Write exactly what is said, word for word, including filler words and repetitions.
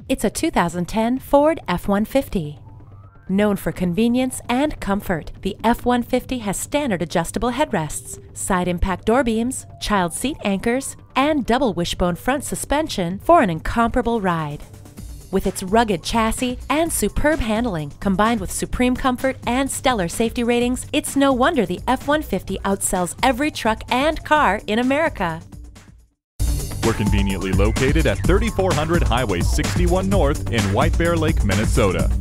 It's a two thousand ten Ford F one fifty. Known for convenience and comfort, the F one fifty has standard adjustable headrests, side impact door beams, child seat anchors, and double wishbone front suspension for an incomparable ride. With its rugged chassis and superb handling, combined with supreme comfort and stellar safety ratings, it's no wonder the F one fifty outsells every truck and car in America. We're conveniently located at thirty-four hundred Highway sixty-one North in White Bear Lake, Minnesota.